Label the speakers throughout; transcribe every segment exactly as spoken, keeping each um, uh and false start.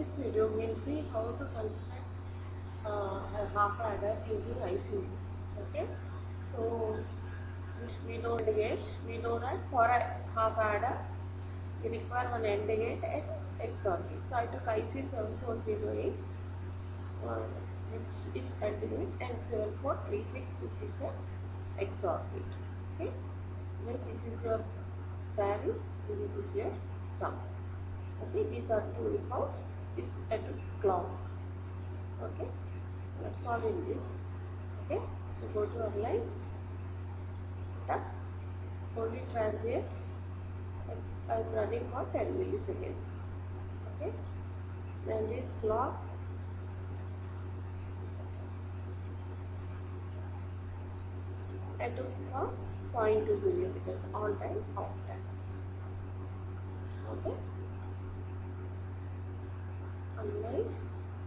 Speaker 1: this video, we'll see how to construct uh, a half adder using I Cs. Okay, so this we know the gate. We know that for a half adder, we require one AND gate and X O R gate. So I took I C seven four zero eight, uh, which is AND gate, and seven four three six, which is a X O R gate. Okay, then this is your carry, and this is your sum. Okay, these are two reforms. This at clock. Okay, let's solve in this. Okay, so go to analyze, setup, only transient. I am running for ten milliseconds. Okay, then this clock, I took for zero point two milliseconds on time, off time. Okay, analyze,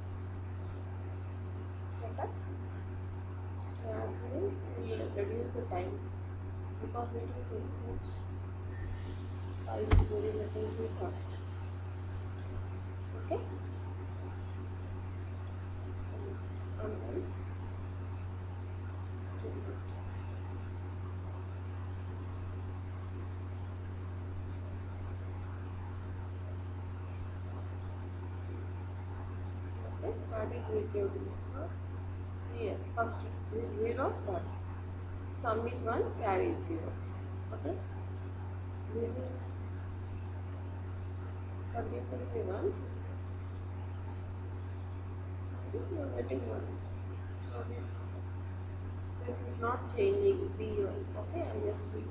Speaker 1: setup, transient. We will reduce the time because we took this five milliseconds this up. Okay, analyze, distribute. Okay, starting with counting. So see here, first is zero, one. Sum is one, carry is zero. Okay, this is continuously one. Okay, you are getting one. So this this is not changing B one. Okay, I'll just see.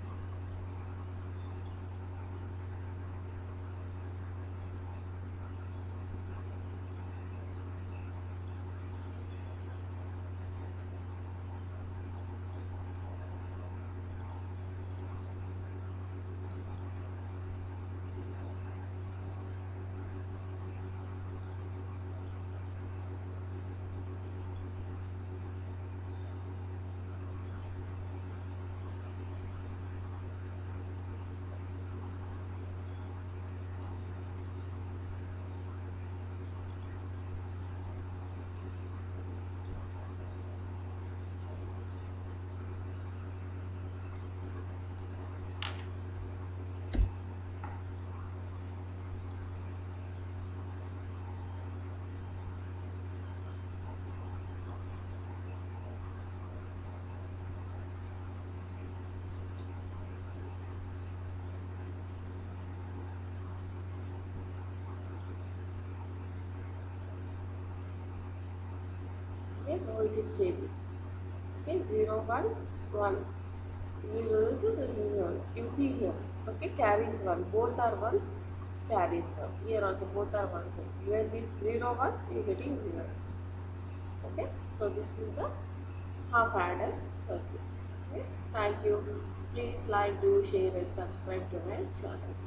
Speaker 1: Okay, now it is changing. Okay, zero, one, one. zero is this is one. You see here. Okay, carries one. Both are ones, carries one. Here also both are ones. When this zero, one, you are getting zero. Okay, so this is the half adder circuit. Okay, thank you. Please like, do, share, and subscribe to my channel.